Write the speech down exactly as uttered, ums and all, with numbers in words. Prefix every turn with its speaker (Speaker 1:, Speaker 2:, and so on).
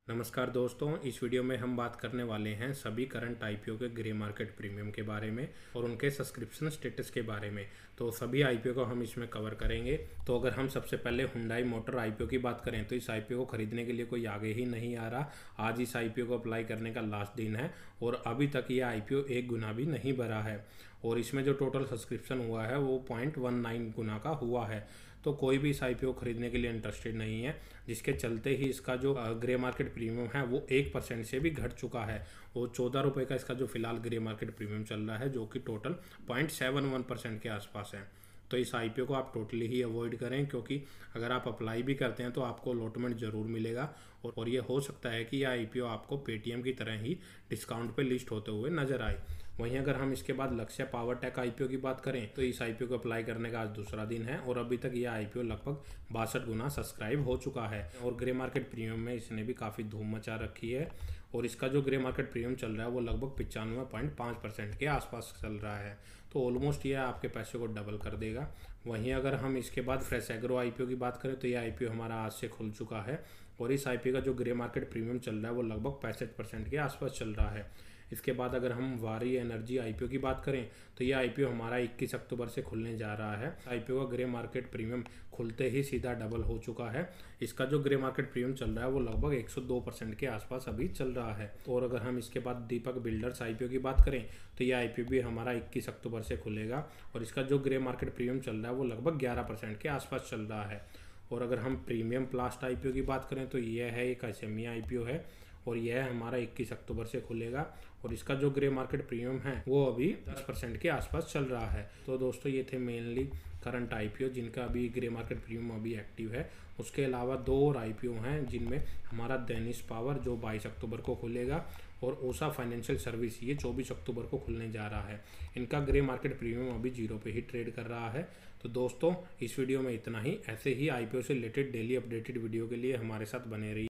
Speaker 1: नमस्कार दोस्तों, इस वीडियो में हम बात करने वाले हैं सभी करंट आईपीओ के ग्रे मार्केट प्रीमियम के बारे में और उनके सब्सक्रिप्शन स्टेटस के बारे में। तो सभी आईपीओ को हम इसमें कवर करेंगे। तो अगर हम सबसे पहले हुंडई मोटर आईपीओ की बात करें तो इस आईपीओ को खरीदने के लिए कोई आगे ही नहीं आ रहा। आज इस आईपीओ को अप्लाई करने का लास्ट दिन है और अभी तक ये आईपीओ एक गुना भी नहीं भरा है और इसमें जो टोटल सब्सक्रिप्शन हुआ है वो पॉइंट वन नाइन गुना का हुआ है। तो कोई भी इस आईपीओ खरीदने के लिए इंटरेस्टेड नहीं है, जिसके चलते ही इसका जो ग्रे मार्केट प्रीमियम है वो एक परसेंट से भी घट चुका है। वो चौदह रुपये का इसका जो फिलहाल ग्रे मार्केट प्रीमियम चल रहा है, जो कि total point seven one percent के आसपास है। तो इस आईपीओ को आप टोटली ही अवॉइड करें, क्योंकि अगर आप अप्लाई भी करते हैं तो आपको अलॉटमेंट ज़रूर मिलेगा और, और ये हो सकता है कि यह आईपीओ आपको पेटीएम की तरह ही डिस्काउंट पे लिस्ट होते हुए नजर आए। वहीं अगर हम इसके बाद लक्ष्य पावर टेक आईपीओ की बात करें तो इस आईपीओ को अप्लाई करने का आज दूसरा दिन है और अभी तक यह आईपीओ लगभग बासठ गुना सब्सक्राइब हो चुका है और ग्रे मार्केट प्रीमियम में इसने भी काफ़ी धूम मचा रखी है और इसका जो ग्रे मार्केट प्रीमियम चल रहा है वो लगभग पचानवे पॉइंट पाँच परसेंट के आसपास चल रहा है। तो ऑलमोस्ट यह आपके पैसे को डबल कर देगा। वहीं अगर हम इसके बाद फ्रेश एग्रो आईपीओ की बात करें तो यह आईपीओ हमारा आज से खुल चुका है और इस आईपीओ का जो ग्रे मार्केट प्रीमियम चल रहा है वो लगभग पैंसठ परसेंट के आसपास चल रहा है। इसके बाद अगर हम वारी एनर्जी आईपीओ की बात करें तो यह आईपीओ हमारा इक्कीस अक्टूबर से खुलने जा रहा है। आईपीओ का ग्रे मार्केट प्रीमियम खुलते ही सीधा डबल हो चुका है। इसका जो ग्रे मार्केट प्रीमियम चल रहा है वो लगभग एक सौ दो परसेंट के आसपास अभी चल रहा है। और अगर हम इसके बाद दीपक बिल्डर्स आईपीओ की बात करें तो यह आईपीओ भी हमारा इक्कीस अक्टूबर से खुलेगा और इसका जो ग्रे मार्केट प्रीमियम चल रहा है वो लगभग ग्यारह परसेंट के आसपास चल रहा है। और अगर हम प्रीमियम प्लास्ट आईपीओ की बात करें तो यह है एक असमिया आईपीओ है और यह हमारा इक्कीस अक्टूबर से खुलेगा और इसका जो ग्रे मार्केट प्रीमियम है वो अभी दस परसेंट के आसपास चल रहा है। तो दोस्तों ये थे मेनली करंट आईपीओ जिनका अभी ग्रे मार्केट प्रीमियम अभी एक्टिव है। उसके अलावा दो और आईपीओ हैं जिनमें हमारा डेनिश पावर जो बाईस अक्टूबर को खुलेगा और ओसा फाइनेंशियल सर्विस ये चौबीस अक्टूबर को खुलने जा रहा है। इनका ग्रे मार्केट प्रीमियम अभी जीरो पे ही ट्रेड कर रहा है। तो दोस्तों इस वीडियो में इतना ही। ऐसे ही आईपीओ से रिलेटेड डेली अपडेटेड वीडियो के लिए हमारे साथ बने रहिए।